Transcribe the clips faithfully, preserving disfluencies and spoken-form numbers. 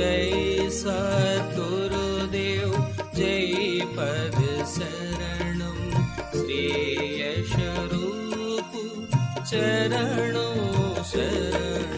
जय सद्गुरुदेव जय पद शरणम श्री यश रूप चरणों शरणम।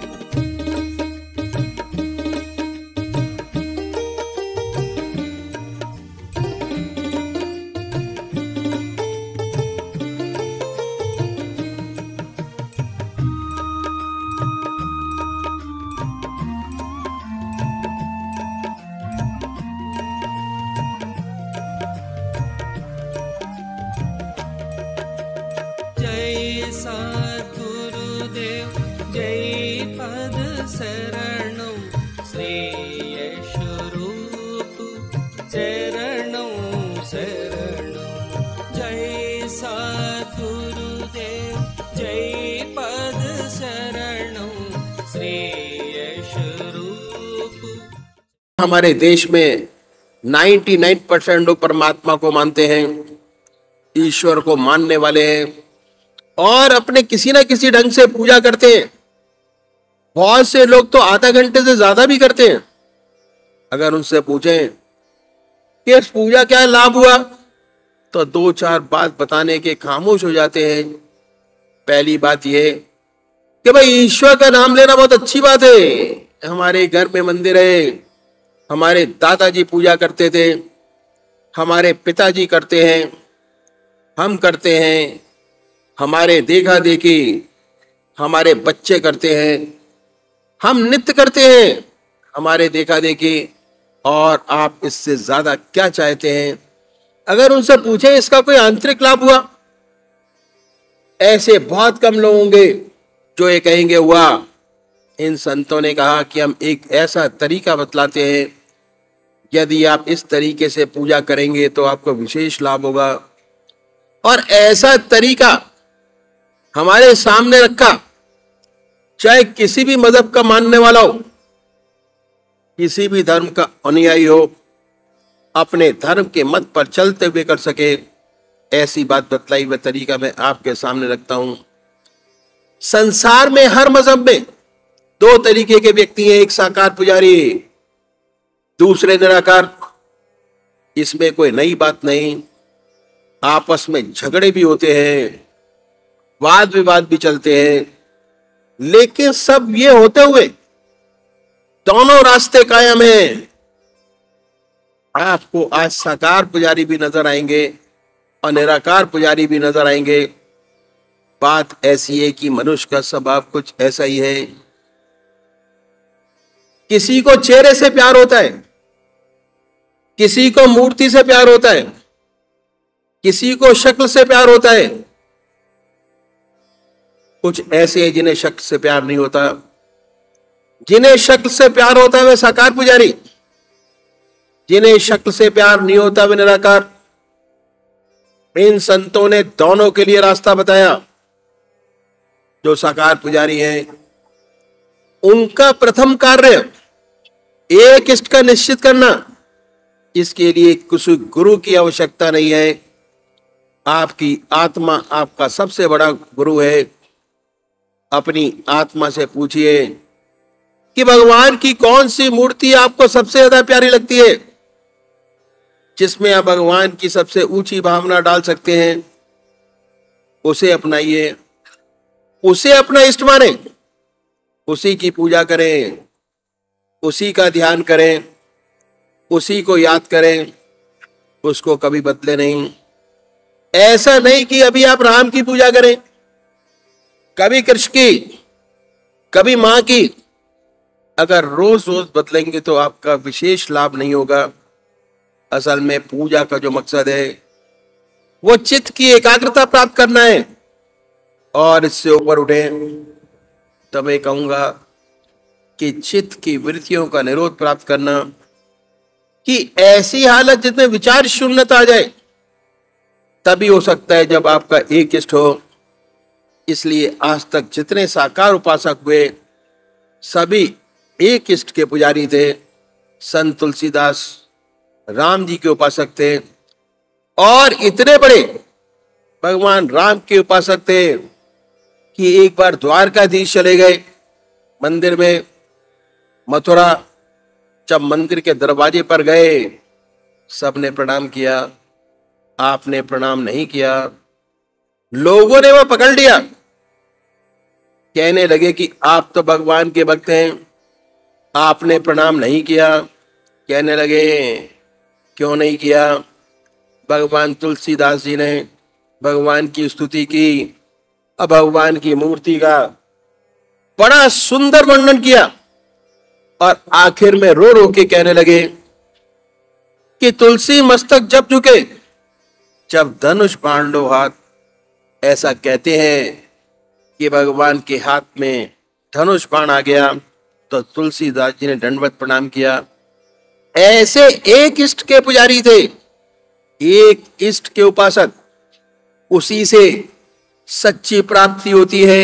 जय सद्गुरुदेव जय पद शरणं श्री यश रूप चरणों शरणं। जय सद्गुरुदेव जय पद शरणं श्री यश रूप। हमारे देश में निन्यानवे परसेंट लोग परमात्मा को मानते हैं, ईश्वर को मानने वाले हैं और अपने किसी ना किसी ढंग से पूजा करते हैं। बहुत से लोग तो आधा घंटे से ज्यादा भी करते हैं। अगर उनसे पूछें कि इस पूजा क्या लाभ हुआ, तो दो चार बात बताने के खामोश हो जाते हैं। पहली बात यह कि भाई ईश्वर का नाम लेना बहुत अच्छी बात है। हमारे घर में मंदिर है, हमारे दादाजी पूजा करते थे, हमारे पिताजी करते हैं, हम करते हैं, हमारे देखा देखी हमारे बच्चे करते हैं, हम नित्य करते हैं, हमारे देखा देखी। और आप इससे ज्यादा क्या चाहते हैं? अगर उनसे पूछें इसका कोई आंतरिक लाभ हुआ, ऐसे बहुत कम लोग होंगे जो ये कहेंगे हुआ। इन संतों ने कहा कि हम एक ऐसा तरीका बतलाते हैं, यदि आप इस तरीके से पूजा करेंगे तो आपको विशेष लाभ होगा। और ऐसा तरीका हमारे सामने रखा, चाहे किसी भी मजहब का मानने वाला हो, किसी भी धर्म का अनुयायी हो, अपने धर्म के मत पर चलते हुए कर सके, ऐसी बात बतलाई हुआ तरीका मैं आपके सामने रखता हूं। संसार में हर मजहब में दो तरीके के व्यक्ति हैं, एक साकार पुजारी, दूसरे निराकार। इसमें कोई नई बात नहीं। आपस में झगड़े भी होते हैं, वाद विवाद भी चलते हैं, लेकिन सब ये होते हुए दोनों रास्ते कायम हैं। आपको आज साकार पुजारी भी नजर आएंगे और निराकार पुजारी भी नजर आएंगे। बात ऐसी है कि मनुष्य का स्वभाव कुछ ऐसा ही है। किसी को चेहरे से प्यार होता है, किसी को मूर्ति से प्यार होता है, किसी को शक्ल से प्यार होता है। कुछ ऐसे हैं जिन्हें शक्ल से प्यार नहीं होता। जिन्हें शक्ल से प्यार होता है वे साकार पुजारी, जिन्हें शक्ल से प्यार नहीं होता वे निराकार। इन संतों ने दोनों के लिए रास्ता बताया। जो साकार पुजारी हैं, उनका प्रथम कार्य एक इष्ट का निश्चित करना। इसके लिए किसी गुरु की आवश्यकता नहीं है। आपकी आत्मा आपका सबसे बड़ा गुरु है। अपनी आत्मा से पूछिए कि भगवान की कौन सी मूर्ति आपको सबसे ज्यादा प्यारी लगती है, जिसमें आप भगवान की सबसे ऊंची भावना डाल सकते हैं। उसे अपनाइए, उसे अपना इष्ट माने, उसी की पूजा करें, उसी का ध्यान करें, उसी को याद करें, उसको कभी बदले नहीं। ऐसा नहीं कि अभी आप राम की पूजा करें, कभी कृष्ण की, कभी मां की। अगर रोज रोज बदलेंगे तो आपका विशेष लाभ नहीं होगा। असल में पूजा का जो मकसद है वो चित्त की एकाग्रता प्राप्त करना है। और इससे ऊपर उठे तो मैं कहूंगा कि चित्त की वृत्तियों का निरोध प्राप्त करना, कि ऐसी हालत जिसमें विचार शून्यता आ जाए, तभी हो सकता है जब आपका एक इष्ट हो। इसलिए आज तक जितने साकार उपासक हुए सभी एक इष्ट के पुजारी थे। संत तुलसीदास राम जी के उपासक थे और इतने बड़े भगवान राम के उपासक थे कि एक बार द्वारकाधीश चले गए मंदिर में, मथुरा, जब मंदिर के दरवाजे पर गए, सबने प्रणाम किया, आपने प्रणाम नहीं किया। लोगों ने वह पकड़ लिया, कहने लगे कि आप तो भगवान के भक्त हैं, आपने प्रणाम नहीं किया। कहने लगे क्यों नहीं किया? भगवान तुलसीदास जी ने भगवान की स्तुति की, अब भगवान की मूर्ति का बड़ा सुंदर वर्णन किया और आखिर में रो रो के कहने लगे कि तुलसी मस्तक जब झुके, जब धनुष बाण लो हाथ। ऐसा कहते हैं कि भगवान के हाथ में धनुष बाण आ गया तो तुलसीदास जी ने दंडवत प्रणाम किया। ऐसे एक इष्ट के पुजारी थे, एक इष्ट के उपासक, उसी से सच्ची प्राप्ति होती है।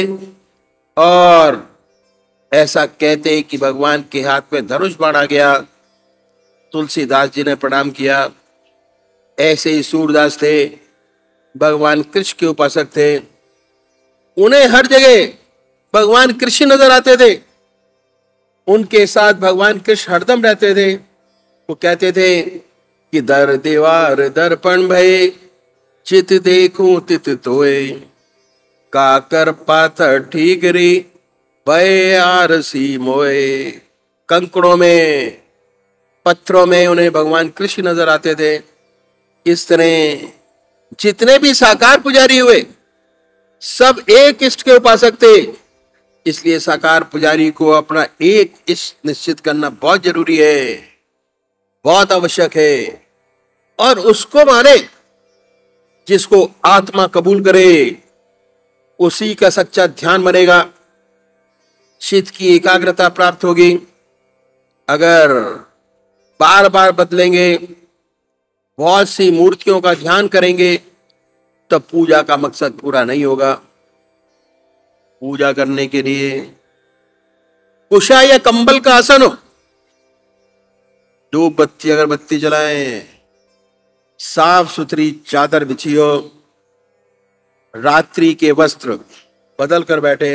और ऐसा कहते हैं कि भगवान के हाथ में धनुष बाण आ गया, तुलसीदास जी ने प्रणाम किया। ऐसे ही सूरदास थे, भगवान कृष्ण के उपासक थे, उन्हें हर जगह भगवान कृष्ण नजर आते थे, उनके साथ भगवान कृष्ण हरदम रहते थे। वो कहते थे कि दर दीवार दर्पण भये, चित देखूं तित तोए, काकर पाथर ठीक री, भय आरसी मोए। कंकड़ों में, पत्थरों में उन्हें भगवान कृष्ण नजर आते थे। इस तरह जितने भी साकार पुजारी हुए, सब एक इष्ट के उपासक थे। इसलिए साकार पुजारी को अपना एक इष्ट निश्चित करना बहुत जरूरी है, बहुत आवश्यक है। और उसको माने जिसको आत्मा कबूल करे, उसी का सच्चा ध्यान बनेगा, चित्त की एकाग्रता प्राप्त होगी। अगर बार बार बदलेंगे, बहुत सी मूर्तियों का ध्यान करेंगे, तब पूजा का मकसद पूरा नहीं होगा। पूजा करने के लिए कुशा या कंबल का आसन हो, धूप बत्ती अगरबत्ती जलाएं, साफ सुथरी चादर बिछी हो, रात्रि के वस्त्र बदल कर बैठे,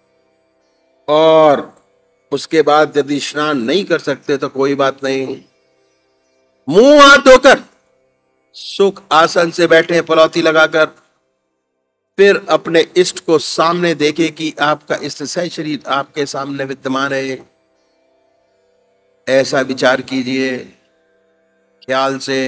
और उसके बाद यदि स्नान नहीं कर सकते तो कोई बात नहीं, मुंह हाथ धोकर सुख आसन से बैठे पलौती लगाकर, फिर अपने इष्ट को सामने देखे कि आपका इष्ट सह शरीर आपके सामने विद्यमान है। ऐसा विचार कीजिए ख्याल से।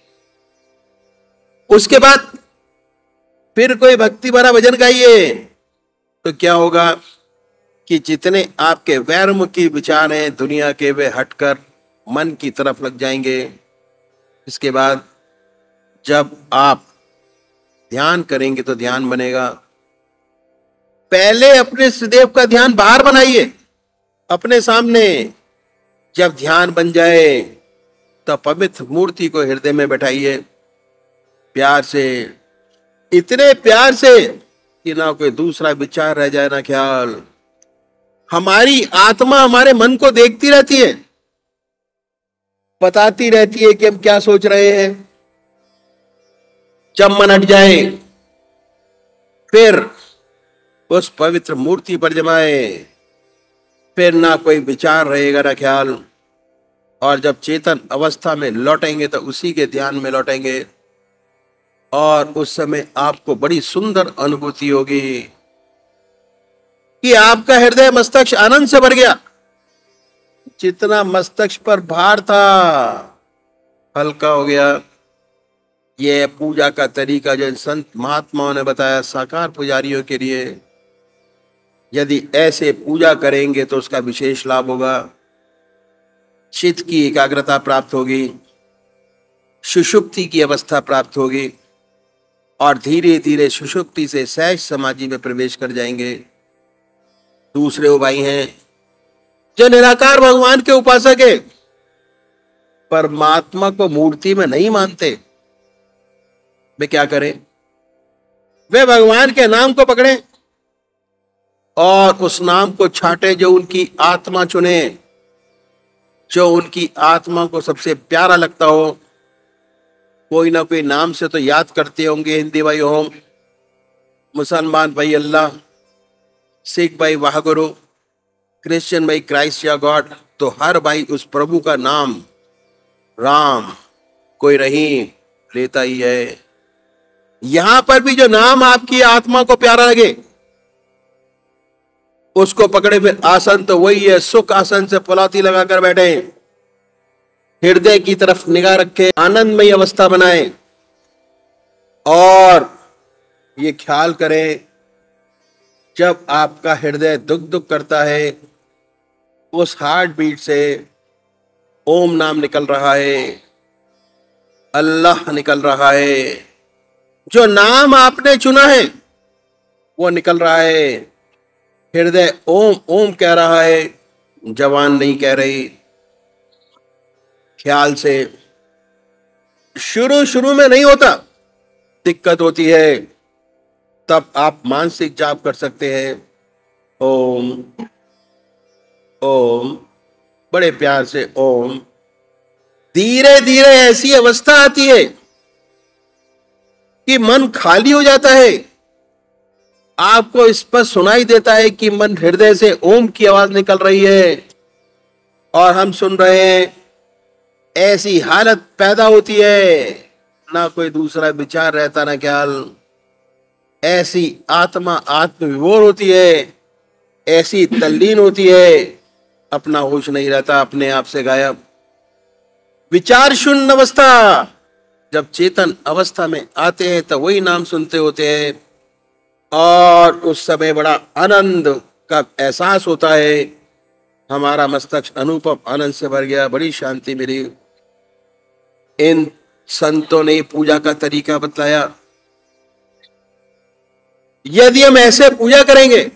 उसके बाद फिर कोई भक्ति भरा भजन गाइए, तो क्या होगा कि जितने आपके वैरमुखी विचार हैं दुनिया के, वे हटकर मन की तरफ लग जाएंगे। इसके बाद जब आप ध्यान करेंगे तो ध्यान बनेगा। पहले अपने सदैव का ध्यान बाहर बनाइए, अपने सामने। जब ध्यान बन जाए तो पवित्र मूर्ति को हृदय में बैठाइए, प्यार से, इतने प्यार से कि ना कोई दूसरा विचार रह जाए, ना ख्याल। हमारी आत्मा हमारे मन को देखती रहती है, बताती रहती है कि हम क्या सोच रहे हैं। जब मन हट जाए, फिर उस पवित्र मूर्ति पर जमाए, फिर ना कोई विचार रहेगा ना ख्याल। और जब चेतन अवस्था में लौटेंगे तो उसी के ध्यान में लौटेंगे, और उस समय आपको बड़ी सुंदर अनुभूति होगी कि आपका हृदय मस्तक आनंद से भर गया। जितना मस्तक पर भार था हल्का हो गया। यह पूजा का तरीका जो संत महात्माओं ने बताया साकार पुजारियों के लिए, यदि ऐसे पूजा करेंगे तो उसका विशेष लाभ होगा। चित्त की एकाग्रता प्राप्त होगी, सुषुप्ति की अवस्था प्राप्त होगी, और धीरे धीरे सुषुप्ति से सहज समाधि में प्रवेश कर जाएंगे। दूसरे वो भाई हैं जो निराकार भगवान के उपासक है, परमात्मा को मूर्ति में नहीं मानते। वे क्या करें? वे भगवान के नाम को पकड़े और उस नाम को छाटे जो उनकी आत्मा चुने, जो उनकी आत्मा को सबसे प्यारा लगता हो। कोई ना कोई नाम से तो याद करते होंगे। हिंदी भाई ओम, मुसलमान भाई अल्लाह, सिख भाई वाहगुरु, क्रिश्चियन भाई क्राइस्ट या गॉड। तो हर भाई उस प्रभु का नाम राम, कोई रहीम लेता ही है। यहां पर भी जो नाम आपकी आत्मा को प्यारा लगे उसको पकड़े। फिर आसन तो वही है, सुख आसन से पलाती लगाकर बैठे, हृदय की तरफ निगाह रखे, आनंदमय अवस्था बनाए और ये ख्याल करें जब आपका हृदय दुख दुख करता है उस हार्ट बीट से ओम नाम निकल रहा है, अल्लाह निकल रहा है। जो नाम आपने चुना है वो निकल रहा है। हृदय ओम ओम कह रहा है, जवान नहीं कह रही। ख्याल से शुरू शुरू में नहीं होता, दिक्कत होती है, तब आप मानसिक जाप कर सकते हैं। ओम ओम, बड़े प्यार से ओम। धीरे धीरे ऐसी अवस्था आती है कि मन खाली हो जाता है। आपको स्पष्ट सुनाई देता है कि मन हृदय से ओम की आवाज निकल रही है और हम सुन रहे हैं। ऐसी हालत पैदा होती है, ना कोई दूसरा विचार रहता ना ख्याल। ऐसी आत्मा आत्मविभोर होती है, ऐसी तल्लीन होती है, अपना होश नहीं रहता, अपने आप से गायब। विचार शून्य अवस्था। जब चेतन अवस्था में आते हैं तो वही नाम सुनते होते हैं और उस समय बड़ा आनंद का एहसास होता है। हमारा मस्तक अनुपम आनंद से भर गया, बड़ी शांति मिली। इन संतों ने पूजा का तरीका बताया। यदि हम ऐसे पूजा करेंगे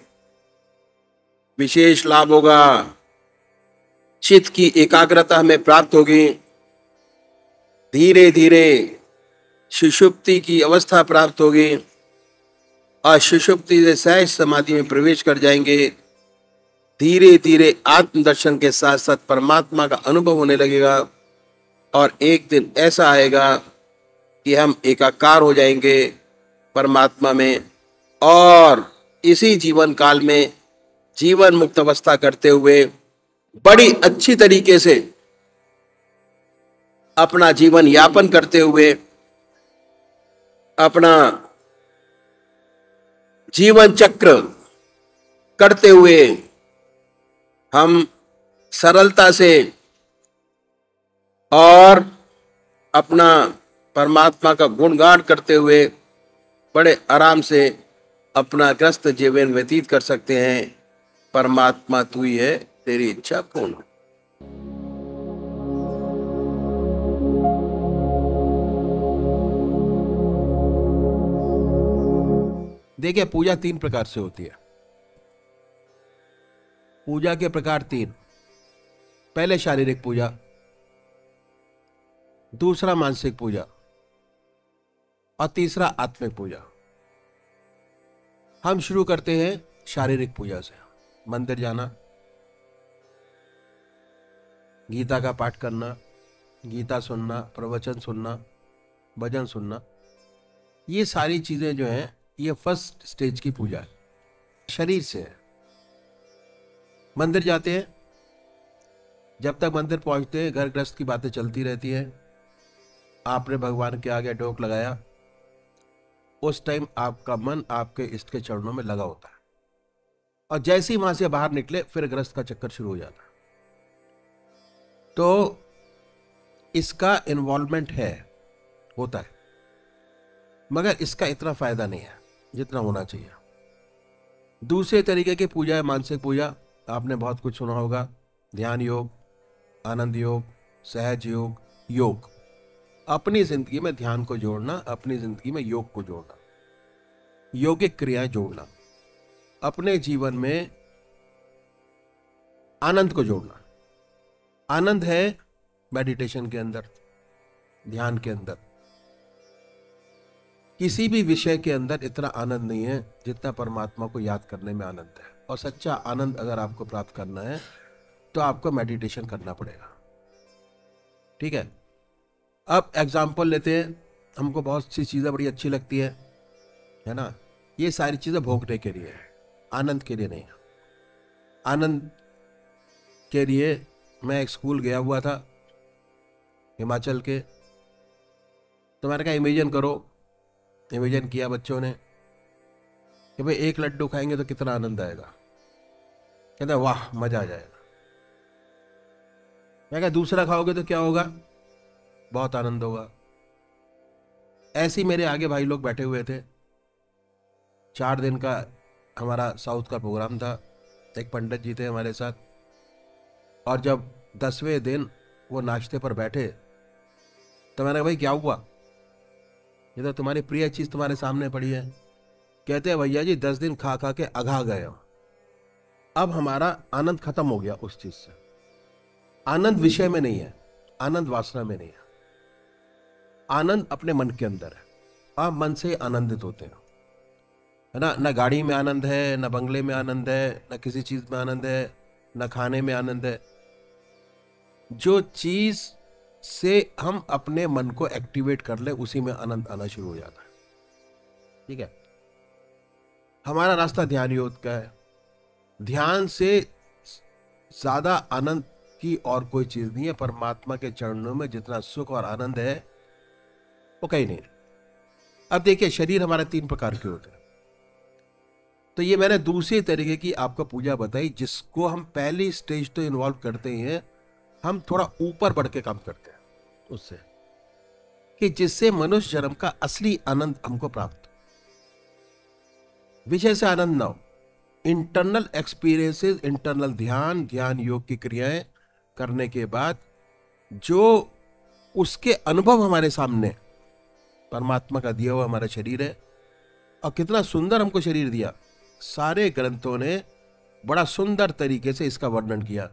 विशेष लाभ होगा। चित्त की एकाग्रता हमें प्राप्त होगी। धीरे धीरे सुषुप्ति की अवस्था प्राप्त होगी और सुषुप्ति से सहज समाधि में प्रवेश कर जाएंगे। धीरे धीरे आत्मदर्शन के साथ साथ परमात्मा का अनुभव होने लगेगा और एक दिन ऐसा आएगा कि हम एकाकार हो जाएंगे परमात्मा में और इसी जीवन काल में जीवन मुक्त अवस्था करते हुए बड़ी अच्छी तरीके से अपना जीवन यापन करते हुए अपना जीवन चक्र करते हुए हम सरलता से और अपना परमात्मा का गुणगान करते हुए बड़े आराम से अपना ग्रस्त जीवन व्यतीत कर सकते हैं। परमात्मा तू ही है, तेरी इच्छा पूर्ण। देखिए, पूजा तीन प्रकार से होती है। पूजा के प्रकार तीन। पहले शारीरिक पूजा, दूसरा मानसिक पूजा और तीसरा आत्मिक पूजा। हम शुरू करते हैं शारीरिक पूजा से। मंदिर जाना, गीता का पाठ करना, गीता सुनना, प्रवचन सुनना, भजन सुनना, ये सारी चीजें जो हैं ये फर्स्ट स्टेज की पूजा है, शरीर से है। मंदिर जाते हैं, जब तक मंदिर पहुंचते हैं घर गृहस्थ की बातें चलती रहती हैं। आपने भगवान के आगे डोक लगाया, उस टाइम आपका मन आपके इष्ट के चरणों में लगा होता है और जैसे ही वहां से बाहर निकले फिर गृहस्थ का चक्कर शुरू हो जाता है। तो इसका इन्वॉल्वमेंट है, होता है, मगर इसका इतना फायदा नहीं है जितना होना चाहिए। दूसरे तरीके की पूजा है मानसिक पूजा। आपने बहुत कुछ सुना होगा, ध्यान योग, आनंद योग, सहज योग, योग। अपनी जिंदगी में ध्यान को जोड़ना, अपनी जिंदगी में योग को जोड़ना, योगिक क्रियाएं जोड़ना, अपने जीवन में आनंद को जोड़ना। आनंद है मेडिटेशन के अंदर, ध्यान के अंदर। किसी भी विषय के अंदर इतना आनंद नहीं है जितना परमात्मा को याद करने में आनंद है। और सच्चा आनंद अगर आपको प्राप्त करना है तो आपको मेडिटेशन करना पड़ेगा। ठीक है, अब एग्जाम्पल लेते हैं। हमको बहुत सी चीज़ें बड़ी अच्छी लगती है है ना। ये सारी चीज़ें भोगने के लिए है, आनंद के लिए नहीं। आनंद के लिए मैं एक स्कूल गया हुआ था हिमाचल के, तो मैंने कहा इमेजिन करो, इमेजिन किया बच्चों ने कि भाई एक लड्डू खाएंगे तो कितना आनंद आएगा। कहते हैं वाह मजा आ जाएगा। मैं कहा दूसरा खाओगे तो क्या होगा, बहुत आनंद होगा। ऐसे ही मेरे आगे भाई लोग बैठे हुए थे, चार दिन का हमारा साउथ का प्रोग्राम था, एक पंडित जी थे हमारे साथ, और जब दसवें दिन वो नाश्ते पर बैठे तो मैंने कहा भाई क्या हुआ, ये तो तुम्हारी प्रिय चीज तुम्हारे सामने पड़ी है। कहते हैं भैया जी दस दिन खा खा के अघा गए हो, अब हमारा आनंद खत्म हो गया उस चीज से। आनंद विषय में नहीं है, आनंद वासना में नहीं है, आनंद अपने मन के अंदर है। आप मन से आनंदित होते हैं, है ना। न गाड़ी में आनंद है, न बंगले में आनंद है, न किसी चीज में आनंद है, न खाने में आनंद है। जो चीज से हम अपने मन को एक्टिवेट कर ले उसी में आनंद आना शुरू हो जाता है। ठीक है, हमारा रास्ता ध्यान योग का है। ध्यान से ज्यादा आनंद की और कोई चीज नहीं है। परमात्मा के चरणों में जितना सुख और आनंद है वो कहीं नहीं। अब देखिए शरीर हमारे तीन प्रकार के होते हैं, तो ये मैंने दूसरी तरीके की आपको पूजा बताई जिसको हम पहली स्टेज तो इन्वॉल्व करते हैं, हम थोड़ा ऊपर बढ़ के काम करते हैं उससे, कि जिससे मनुष्य जन्म का असली आनंद हमको प्राप्त हो। विषय से आनंद ना हो, इंटरनल एक्सपीरियंसेस, इंटरनल ध्यान, ध्यान योग की क्रियाएं करने के बाद जो उसके अनुभव हमारे सामने, परमात्मा का दिया हुआ हमारा शरीर है, और कितना सुंदर हमको शरीर दिया। सारे ग्रंथों ने बड़ा सुंदर तरीके से इसका वर्णन किया,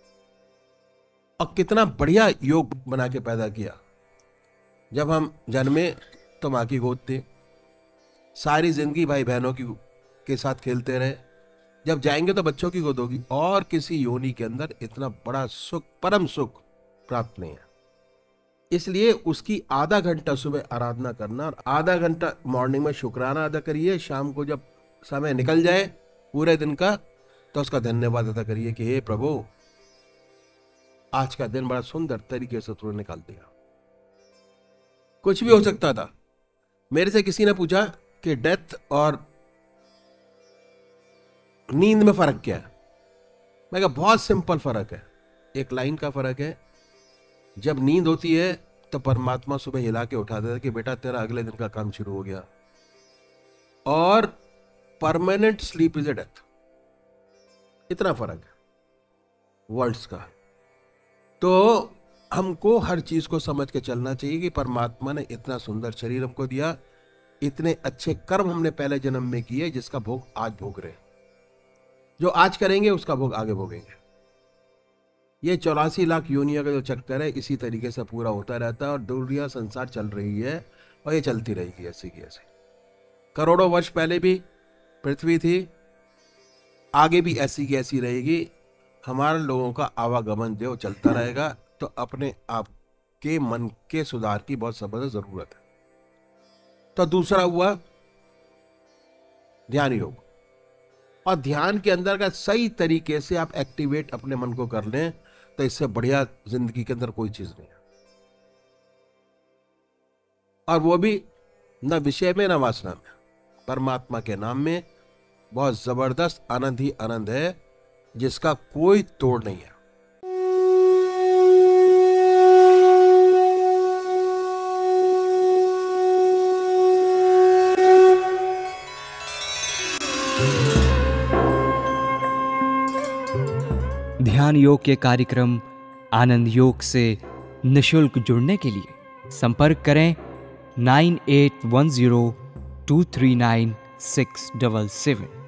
और कितना बढ़िया योग बना के पैदा किया। जब हम जन्मे तो माँ की गोद थी, सारी जिंदगी भाई बहनों की के साथ खेलते रहे, जब जाएंगे तो बच्चों की गोद होगी, और किसी योनि के अंदर इतना बड़ा सुख, परम सुख प्राप्त नहीं है। इसलिए उसकी आधा घंटा सुबह आराधना करना, और आधा घंटा मॉर्निंग में शुक्राना अदा करिए। शाम को जब समय निकल जाए पूरे दिन का तो उसका धन्यवाद अदा करिए कि हे प्रभु आज का दिन बड़ा सुंदर तरीके से तूने निकाल दिया। कुछ भी हो सकता था। मेरे से किसी ने पूछा कि डेथ और नींद में फर्क क्या है। मैं कहा बहुत सिंपल फर्क है, एक लाइन का फर्क है। जब नींद होती है तो परमात्मा सुबह हिला के उठा देता है कि बेटा तेरा अगले दिन का काम शुरू हो गया, और permanent sleep is a death. इतना फर्क है वर्ड्स का। तो हमको हर चीज को समझ के चलना चाहिए कि परमात्मा ने इतना सुंदर शरीर हमको दिया, इतने अच्छे कर्म हमने पहले जन्म में किए जिसका भोग आज भोग रहे हैं। जो आज करेंगे उसका भोग आगे भोगेंगे। ये चौरासी लाख योनियों का जो चक्कर है इसी तरीके से पूरा होता रहता है, और दुनिया संसार चल रही है और ये चलती रहेगी ऐसी की ऐसी। करोड़ों वर्ष पहले भी पृथ्वी थी, आगे भी ऐसी की ऐसी रहेगी। हमारे लोगों का आवागमन जो चलता रहेगा, तो अपने आप के मन के सुधार की बहुत जबरदस्त जरूरत है। तो दूसरा हुआ ध्यान योग, और ध्यान के अंदर का सही तरीके से आप एक्टिवेट अपने मन को कर लें तो इससे बढ़िया जिंदगी के अंदर कोई चीज नहीं है। और वो भी न विषय में न वासना में, परमात्मा के नाम में बहुत जबरदस्त आनंद ही आनंद है जिसका कोई तोड़ नहीं है। ध्यान योग के कार्यक्रम आनंद योग से निशुल्क जुड़ने के लिए संपर्क करें nine eight one zero two three nine six double seven.